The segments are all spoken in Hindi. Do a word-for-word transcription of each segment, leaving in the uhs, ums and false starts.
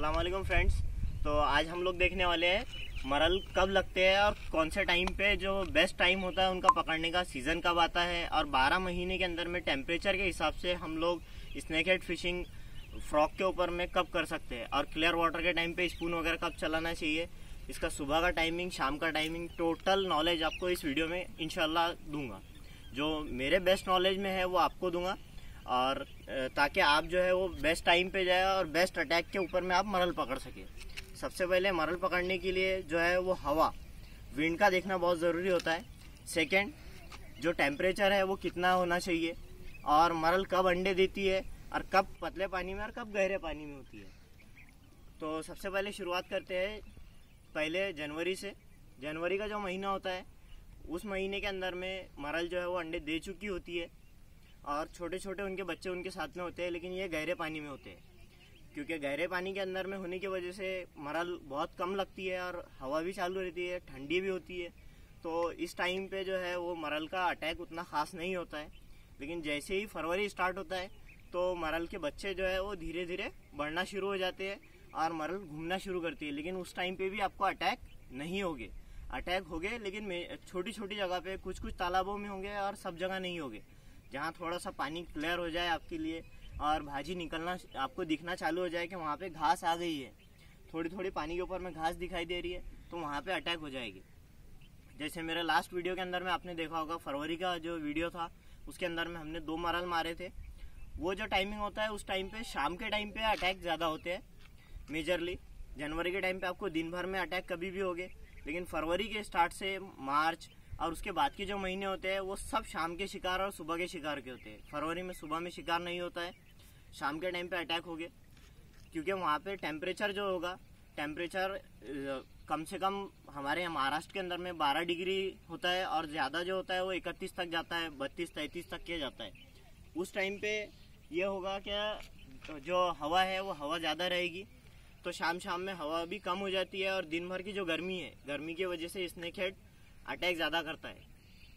अस्सलाम वालेकुम फ्रेंड्स। तो आज हम लोग देखने वाले हैं मरल कब लगते हैं और कौन से टाइम पे जो बेस्ट टाइम होता है उनका पकड़ने का सीज़न कब आता है, और बारह महीने के अंदर में टेम्परेचर के हिसाब से हम लोग स्नेक हेड फिशिंग फ्रॉक के ऊपर में कब कर सकते हैं, और क्लियर वाटर के टाइम पे स्पून वगैरह कब चलाना चाहिए, इसका सुबह का टाइमिंग, शाम का टाइमिंग, टोटल नॉलेज आपको इस वीडियो में इंशाल्लाह दूंगा। जो मेरे बेस्ट नॉलेज में है वो आपको दूंगा, और ताकि आप जो है वो बेस्ट टाइम पे जाए और बेस्ट अटैक के ऊपर में आप मरल पकड़ सके। सबसे पहले मरल पकड़ने के लिए जो है वो हवा, विंड का देखना बहुत ज़रूरी होता है। सेकंड, जो टेम्परेचर है वो कितना होना चाहिए, और मरल कब अंडे देती है और कब पतले पानी में और कब गहरे पानी में होती है। तो सबसे पहले शुरुआत करते हैं पहले जनवरी से। जनवरी का जो महीना होता है उस महीने के अंदर में मरल जो है वो अंडे दे चुकी होती है, और छोटे छोटे उनके बच्चे उनके साथ में होते हैं, लेकिन ये गहरे पानी में होते हैं। क्योंकि गहरे पानी के अंदर में होने की वजह से मरल बहुत कम लगती है और हवा भी चालू रहती है, ठंडी भी होती है। तो इस टाइम पे जो है वो मरल का अटैक उतना ख़ास नहीं होता है। लेकिन जैसे ही फरवरी स्टार्ट होता है तो मरल के बच्चे जो है वो धीरे धीरे बढ़ना शुरू हो जाते हैं और मरल घूमना शुरू करती है। लेकिन उस टाइम पे भी आपको अटैक नहीं होंगे, अटैक होंगे लेकिन छोटी छोटी जगह पे, कुछ कुछ तालाबों में होंगे और सब जगह नहीं होंगे। जहाँ थोड़ा सा पानी क्लियर हो जाए आपके लिए और भाजी निकलना आपको दिखना चालू हो जाए कि वहाँ पे घास आ गई है, थोड़ी थोड़ी पानी के ऊपर में घास दिखाई दे रही है, तो वहाँ पे अटैक हो जाएगी। जैसे मेरे लास्ट वीडियो के अंदर में आपने देखा होगा, फरवरी का जो वीडियो था उसके अंदर में हमने दो मरल मारे थे। वो जो टाइमिंग होता है उस टाइम पे शाम के टाइम पे अटैक ज़्यादा होते हैं मेजरली। जनवरी के टाइम पे आपको दिन भर में अटैक कभी भी होंगे, लेकिन फरवरी के स्टार्ट से मार्च और उसके बाद के जो महीने होते हैं वो सब शाम के शिकार और सुबह के शिकार के होते हैं। फरवरी में सुबह में शिकार नहीं होता है, शाम के टाइम पे अटैक हो गए। क्योंकि वहाँ पे टेम्परेचर जो होगा, टेम्परेचर कम से कम हमारे महाराष्ट्र के अंदर में बारह डिग्री होता है, और ज़्यादा जो होता है वो इकतीस तक जाता है, बत्तीस तैंतीस तक के जाता है। उस टाइम पे ये होगा कि जो हवा है वो हवा ज़्यादा रहेगी, तो शाम शाम में हवा भी कम हो जाती है, और दिन भर की जो गर्मी है, गर्मी की वजह से स्नेक हेड अटैक ज़्यादा करता है,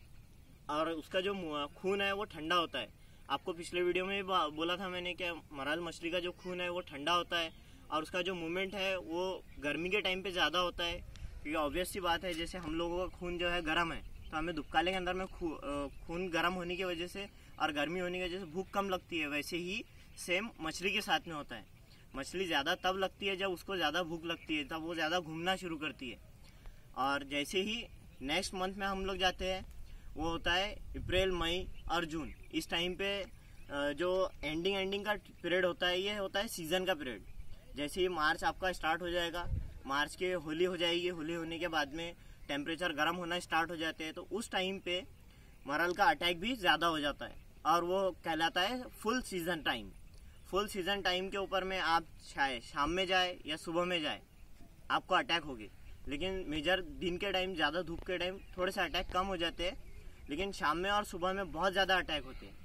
और उसका जो खून है वो ठंडा होता है। आपको पिछले वीडियो में भी बोला था मैंने कि मरल मछली का जो खून है वो ठंडा होता है, और उसका जो मूवमेंट है वो गर्मी के टाइम पे ज़्यादा होता है। क्योंकि ऑब्वियस सी बात है, जैसे हम लोगों का खून जो है गर्म है, तो हमें दुबकाले के अंदर में खून गर्म होने की वजह से और गर्मी होने की वजह से भूख कम लगती है। वैसे ही सेम मछली के साथ में होता है। मछली ज़्यादा तब लगती है जब उसको ज़्यादा भूख लगती है, तब वो ज़्यादा घूमना शुरू करती है। और जैसे ही नेक्स्ट मंथ में हम लोग जाते हैं, वो होता है अप्रैल, मई और जून। इस टाइम पे जो एंडिंग एंडिंग का पीरियड होता है, ये होता है सीज़न का पीरियड। जैसे ही मार्च आपका स्टार्ट हो जाएगा, मार्च के होली हो जाएगी, होली होने के बाद में टेम्परेचर गर्म होना स्टार्ट हो जाते हैं, तो उस टाइम पे मरल का अटैक भी ज़्यादा हो जाता है, और वो कहलाता है full season time. Full season time के ऊपर में आप चाहे शाम में जाए या सुबह में जाए, आपको अटैक होगी। लेकिन मेजर दिन के टाइम, ज़्यादा धूप के टाइम थोड़े से अटैक कम हो जाते हैं, लेकिन शाम में और सुबह में बहुत ज़्यादा अटैक होते हैं।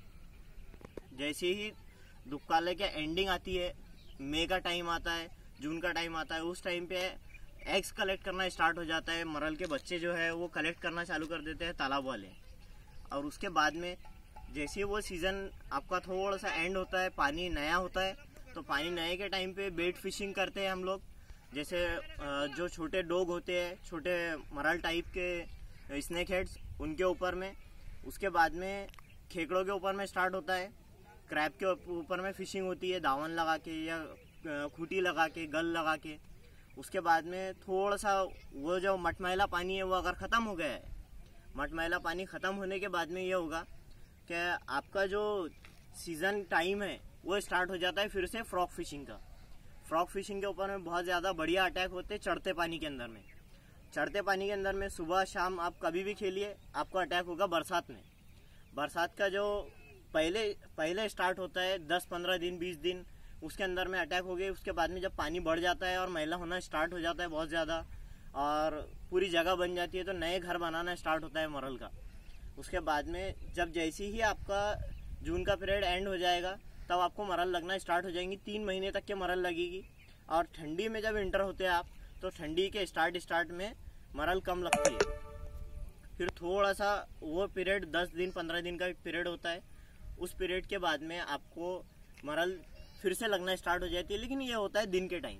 जैसे ही दुबकाले के एंडिंग आती है, मई का टाइम आता है, जून का टाइम आता है, उस टाइम पे एग्स कलेक्ट करना स्टार्ट हो जाता है। मरल के बच्चे जो है वो कलेक्ट करना चालू कर देते हैं तालाब वाले। और उसके बाद में जैसे वो सीज़न आपका थोड़ा सा एंड होता है, पानी नया होता है, तो पानी नए के टाइम पे बेट फिशिंग करते हैं हम लोग। जैसे जो छोटे डॉग होते हैं, छोटे मरल टाइप के स्नेक हेड्स, उनके ऊपर में। उसके बाद में खेकड़ों के ऊपर में स्टार्ट होता है, क्रैब के ऊपर में फिशिंग होती है, दावन लगा के या खूटी लगा के, गल लगा के। उसके बाद में थोड़ा सा वो जो मटमैला पानी है वो अगर ख़त्म हो गया है, मटमैला पानी ख़त्म होने के बाद में ये होगा कि आपका जो सीज़न टाइम है वो स्टार्ट हो जाता है फिर से फ्रॉक फिशिंग का। फ्रॉक फिशिंग के ऊपर में बहुत ज़्यादा बढ़िया अटैक होते हैं चढ़ते पानी के अंदर में। चढ़ते पानी के अंदर में सुबह शाम आप कभी भी खेलिए, आपको अटैक होगा बरसात में। बरसात का जो पहले पहले स्टार्ट होता है दस पंद्रह दिन बीस दिन, उसके अंदर में अटैक हो गए। उसके बाद में जब पानी बढ़ जाता है और मैला होना स्टार्ट हो जाता है बहुत ज़्यादा, और पूरी जगह बन जाती है, तो नए घर बनाना स्टार्ट होता है मरल का। उसके बाद में जब जैसे ही आपका जून का पीरियड एंड हो जाएगा, तब आपको मरल लगना स्टार्ट हो जाएंगी। तीन महीने तक के मरल लगेगी। और ठंडी में जब इंटर होते हैं आप, तो ठंडी के स्टार्ट स्टार्ट में मरल कम लगती है। फिर थोड़ा सा वो पीरियड दस दिन पंद्रह दिन का पीरियड होता है, उस पीरियड के बाद में आपको मरल फिर से लगना स्टार्ट हो जाती है। लेकिन ये होता है दिन के टाइम।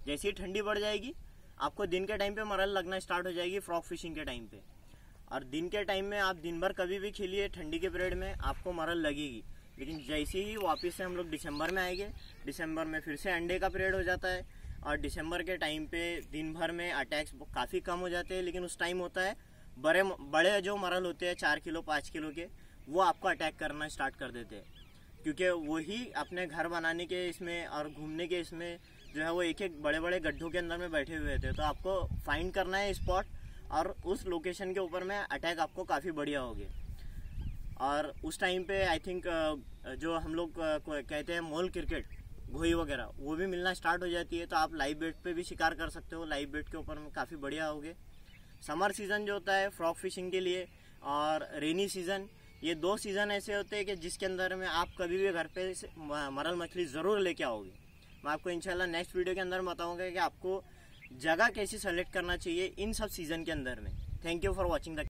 जैसे ही ठंडी बढ़ जाएगी आपको दिन के टाइम पे मरल लगना स्टार्ट हो जाएगी फ्रॉग फिशिंग के टाइम पे। और दिन के टाइम में आप दिन भर कभी भी खेलिए ठंडी के पीरियड में आपको मरल लगेगी। लेकिन जैसे ही वापस से हम लोग दिसंबर में आएंगे, दिसंबर में फिर से अंडे का पीरियड हो जाता है और दिसंबर के टाइम पे दिन भर में अटैक्स काफ़ी कम हो जाते हैं। लेकिन उस टाइम होता है बड़े बड़े जो मरल होते हैं चार किलो पाँच किलो के, वो आपको अटैक करना स्टार्ट कर देते हैं, क्योंकि वही अपने घर बनाने के इसमें और घूमने के इसमें जो है वो एक एक बड़े बड़े गड्ढों के अंदर में बैठे हुए थे। तो आपको फाइंड करना है स्पॉट और उस लोकेशन के ऊपर में अटैक आपको काफ़ी बढ़िया होगी। और उस टाइम पे आई थिंक जो हम लोग कहते हैं मोल क्रिकेट, घोई वगैरह, वो भी मिलना स्टार्ट हो जाती है। तो आप लाइव बेट पे भी शिकार कर सकते हो, लाइव बेट के ऊपर में काफ़ी बढ़िया होगे। समर सीज़न जो होता है फ्रॉग फिशिंग के लिए और रेनी सीज़न, ये दो सीज़न ऐसे होते हैं कि जिसके अंदर में आप कभी भी घर पे मरल मछली ज़रूर लेके आओगे। मैं आपको इंशाल्लाह नेक्स्ट वीडियो के अंदर बताऊंगा कि आपको जगह कैसी सेलेक्ट करना चाहिए इन सब सीज़न के अंदर में। Thank you for watching the